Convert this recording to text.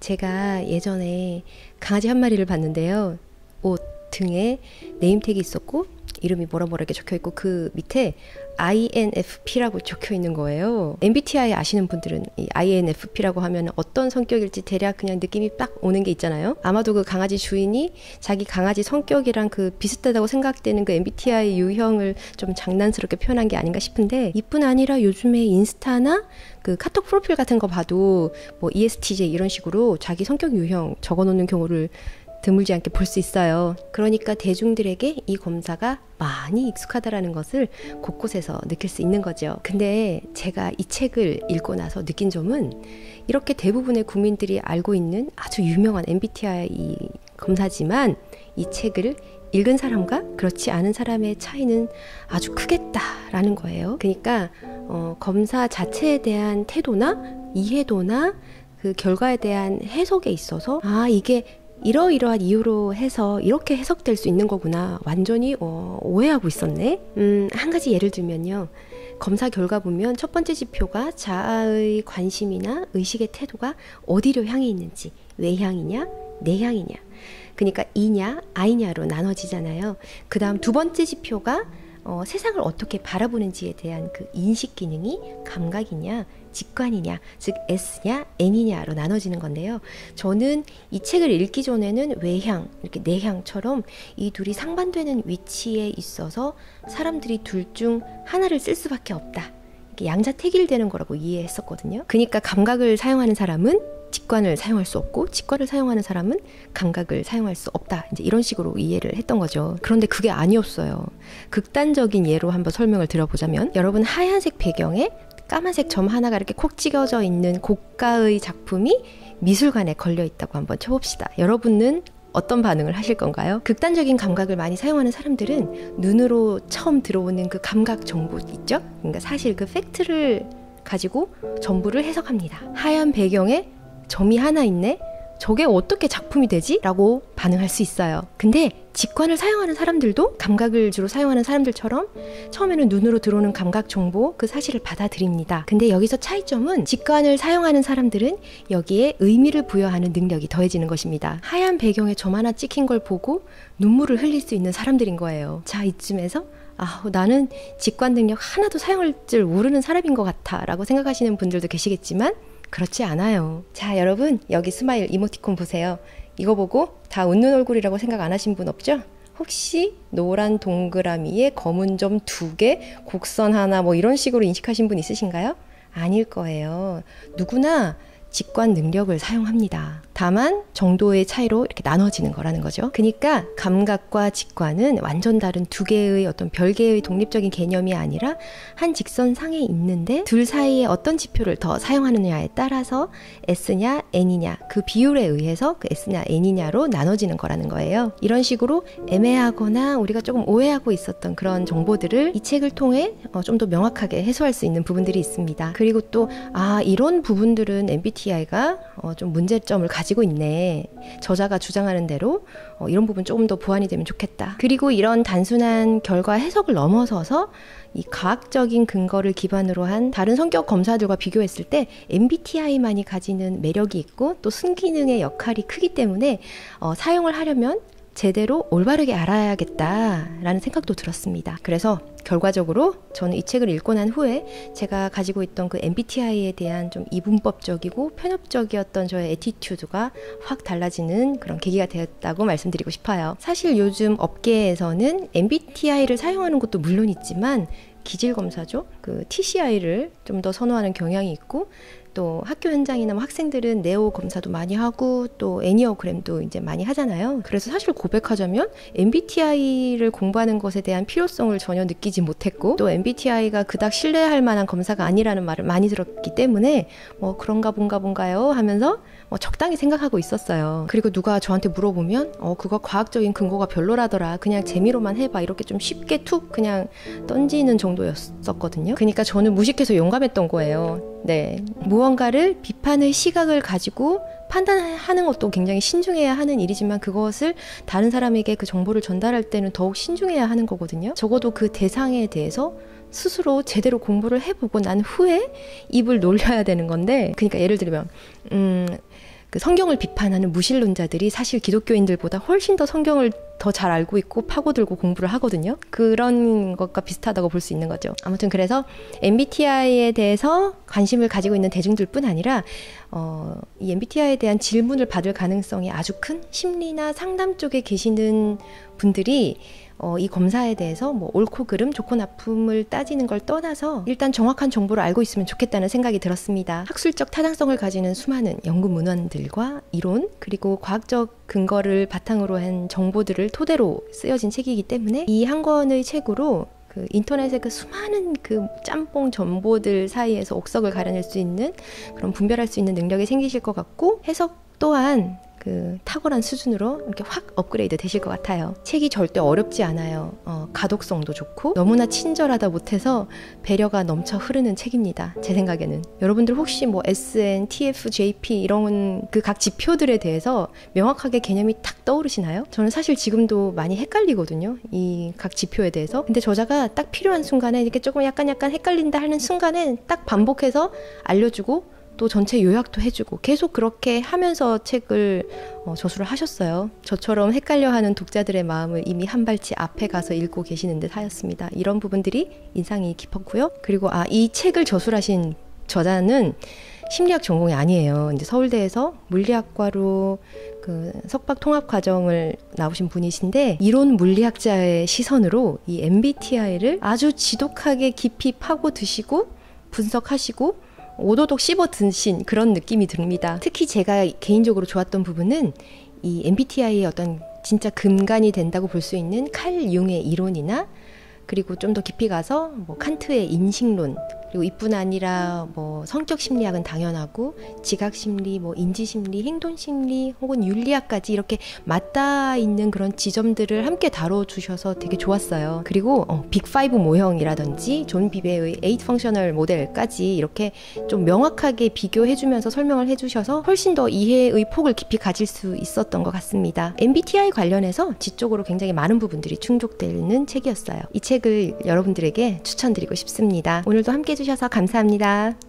제가 예전에 강아지 한 마리를 봤는데요. 옷 등에 네임택이 있었고 이름이 뭐라 이렇게 적혀있고 그 밑에 INFP라고 적혀있는 거예요. MBTI 아시는 분들은 이 INFP라고 하면 어떤 성격일지 대략 그냥 느낌이 딱 오는 게 있잖아요. 아마도 그 강아지 주인이 자기 강아지 성격이랑 그 비슷하다고 생각되는 그 MBTI 유형을 좀 장난스럽게 표현한 게 아닌가 싶은데, 이뿐 아니라 요즘에 인스타나 그 카톡 프로필 같은 거 봐도 뭐 ESTJ 이런 식으로 자기 성격 유형 적어놓는 경우를 드물지 않게 볼 수 있어요. 그러니까 대중들에게 이 검사가 많이 익숙하다라는 것을 곳곳에서 느낄 수 있는 거죠. 근데 제가 이 책을 읽고 나서 느낀 점은, 이렇게 대부분의 국민들이 알고 있는 아주 유명한 MBTI 검사지만 이 책을 읽은 사람과 그렇지 않은 사람의 차이는 아주 크겠다라는 거예요. 그러니까 검사 자체에 대한 태도나 이해도나 그 결과에 대한 해석에 있어서 이게 이러이러한 이유로 해서 이렇게 해석될 수 있는 거구나, 완전히 오해하고 있었네. 한 가지 예를 들면요, 검사 결과 보면 첫 번째 지표가 자아의 관심이나 의식의 태도가 어디로 향해 있는지, 외향이냐 내향이냐, 그러니까 E냐 I냐로 나눠지잖아요. 그 다음 두 번째 지표가 세상을 어떻게 바라보는지에 대한 그 인식 기능이 감각이냐 직관이냐, 즉 S냐 N이냐로 나눠지는 건데요. 저는 이 책을 읽기 전에는 외향, 이렇게 내향처럼 이 둘이 상반되는 위치에 있어서 사람들이 둘 중 하나를 쓸 수밖에 없다, 이렇게 양자택일되는 거라고 이해했었거든요. 그러니까 감각을 사용하는 사람은 직관을 사용할 수 없고, 직관을 사용하는 사람은 감각을 사용할 수 없다, 이제 이런 식으로 이해를 했던 거죠. 그런데 그게 아니었어요. 극단적인 예로 한번 설명을 드려보자면, 여러분 하얀색 배경에 까만색 점 하나가 이렇게 콕 찍어져 있는 고가의 작품이 미술관에 걸려 있다고 한번 쳐봅시다. 여러분은 어떤 반응을 하실 건가요? 극단적인 감각을 많이 사용하는 사람들은 눈으로 처음 들어오는 그 감각 정보 있죠? 그러니까 사실 그 팩트를 가지고 전부를 해석합니다. 하얀 배경에 점이 하나 있네? 저게 어떻게 작품이 되지? 라고 반응할 수 있어요. 근데 직관을 사용하는 사람들도 감각을 주로 사용하는 사람들처럼 처음에는 눈으로 들어오는 감각 정보, 그 사실을 받아들입니다. 근데 여기서 차이점은, 직관을 사용하는 사람들은 여기에 의미를 부여하는 능력이 더해지는 것입니다. 하얀 배경에 점 하나 찍힌 걸 보고 눈물을 흘릴 수 있는 사람들인 거예요. 자, 이쯤에서 나는 직관 능력 하나도 사용할 줄 모르는 사람인 것 같아 라고 생각하시는 분들도 계시겠지만, 그렇지 않아요. 자, 여러분 여기 스마일 이모티콘 보세요. 이거 보고 다 웃는 얼굴이라고 생각 안 하신 분 없죠? 혹시 노란 동그라미에 검은 점 2개, 곡선 하나 뭐 이런 식으로 인식하신 분 있으신가요? 아닐 거예요. 누구나 직관 능력을 사용합니다. 다만 정도의 차이로 이렇게 나눠지는 거라는 거죠. 그러니까 감각과 직관은 완전 다른 두 개의 어떤 별개의 독립적인 개념이 아니라 한 직선상에 있는데, 둘 사이에 어떤 지표를 더 사용하느냐에 따라서 S냐 N이냐, 그 비율에 의해서 그 S냐 N이냐로 나눠지는 거라는 거예요. 이런 식으로 애매하거나 우리가 조금 오해하고 있었던 그런 정보들을 이 책을 통해 좀 더 명확하게 해소할 수 있는 부분들이 있습니다. 그리고 또 이런 부분들은 MBTI가 좀 문제점을 가지고 있네, 저자가 주장하는 대로 이런 부분 조금 더 보완이 되면 좋겠다. 그리고 이런 단순한 결과 해석을 넘어서서 이 과학적인 근거를 기반으로 한 다른 성격 검사들과 비교했을 때 MBTI만이 가지는 매력이 있고 또 순기능의 역할이 크기 때문에 사용을 하려면 제대로 올바르게 알아야겠다라는 생각도 들었습니다. 그래서 결과적으로 저는 이 책을 읽고 난 후에 제가 가지고 있던 그 MBTI에 대한 좀 이분법적이고 편협적이었던 저의 애티튜드가 확 달라지는 그런 계기가 되었다고 말씀드리고 싶어요. 사실 요즘 업계에서는 MBTI를 사용하는 것도 물론 있지만 기질검사죠. 그 TCI를 좀 더 선호하는 경향이 있고, 또 학교 현장이나 학생들은 네오 검사도 많이 하고 또 애니어그램도 이제 많이 하잖아요. 그래서 사실 고백하자면 MBTI를 공부하는 것에 대한 필요성을 전혀 느끼지 못했고, 또 MBTI가 그닥 신뢰할 만한 검사가 아니라는 말을 많이 들었기 때문에 그런가 본가요 하면서 적당히 생각하고 있었어요. 그리고 누가 저한테 물어보면 그거 과학적인 근거가 별로라더라, 그냥 재미로만 해봐, 이렇게 좀 쉽게 툭 그냥 던지는 정도였었거든요. 그러니까 저는 무식해서 용감했던 거예요. 네, 무언가를 비판의 시각을 가지고 판단하는 것도 굉장히 신중해야 하는 일이지만, 그것을 다른 사람에게 그 정보를 전달할 때는 더욱 신중해야 하는 거거든요. 적어도 그 대상에 대해서 스스로 제대로 공부를 해보고 난 후에 입을 놀려야 되는 건데, 그러니까 예를 들면 그 성경을 비판하는 무신론자들이 사실 기독교인들보다 훨씬 더 성경을 더 잘 알고 있고 파고들고 공부를 하거든요. 그런 것과 비슷하다고 볼 수 있는 거죠. 아무튼 그래서 MBTI에 대해서 관심을 가지고 있는 대중들뿐 아니라 이 MBTI에 대한 질문을 받을 가능성이 아주 큰 심리나 상담 쪽에 계시는 분들이 이 검사에 대해서 뭐 옳고 그름, 좋고 나쁨을 따지는 걸 떠나서 일단 정확한 정보를 알고 있으면 좋겠다는 생각이 들었습니다. 학술적 타당성을 가지는 수많은 연구 문헌들과 이론, 그리고 과학적 근거를 바탕으로 한 정보들을 토대로 쓰여진 책이기 때문에 이 한 권의 책으로 그 인터넷의 그 수많은 그 짬뽕 정보들 사이에서 옥석을 가려낼 수 있는 그런 분별할 수 있는 능력이 생기실 것 같고, 해석 또한 그 탁월한 수준으로 이렇게 확 업그레이드 되실 것 같아요. 책이 절대 어렵지 않아요. 가독성도 좋고 너무나 친절하다 못해서 배려가 넘쳐 흐르는 책입니다. 제 생각에는. 여러분들 혹시 뭐 SN, TF, JP 이런 그 각 지표들에 대해서 명확하게 개념이 탁 떠오르시나요? 저는 사실 지금도 많이 헷갈리거든요. 이 각 지표에 대해서. 근데 저자가 딱 필요한 순간에 이렇게 조금 약간 헷갈린다 하는 순간에 딱 반복해서 알려주고 또 전체 요약도 해주고 계속 그렇게 하면서 책을 저술을 하셨어요. 저처럼 헷갈려하는 독자들의 마음을 이미 한 발치 앞에 가서 읽고 계시는 듯 하였습니다. 이런 부분들이 인상이 깊었고요. 그리고 이 책을 저술하신 저자는 심리학 전공이 아니에요. 이제 서울대에서 물리학과로 그 석박 통합 과정을 나오신 분이신데, 이론 물리학자의 시선으로 이 MBTI를 아주 지독하게 깊이 파고 드시고 분석하시고 오도독 씹어 드신 그런 느낌이 듭니다. 특히 제가 개인적으로 좋았던 부분은 이 MBTI의 어떤 진짜 근간이 된다고 볼 수 있는 칼 융의 이론이나, 그리고 좀 더 깊이 가서 뭐 칸트의 인식론, 그리고 이뿐 아니라 뭐 성격 심리학은 당연하고 지각 심리, 뭐 인지 심리, 행동 심리, 혹은 윤리학까지 이렇게 맞닿아 있는 그런 지점들을 함께 다뤄주셔서 되게 좋았어요. 그리고 빅5 모형이라든지 존 비베의 8 펑셔널 모델까지 이렇게 좀 명확하게 비교해주면서 설명을 해주셔서 훨씬 더 이해의 폭을 깊이 가질 수 있었던 것 같습니다. MBTI 관련해서 지적으로 굉장히 많은 부분들이 충족되는 책이었어요. 이 책을 여러분들에게 추천드리고 싶습니다. 오늘도 함께 해주셔서 감사합니다.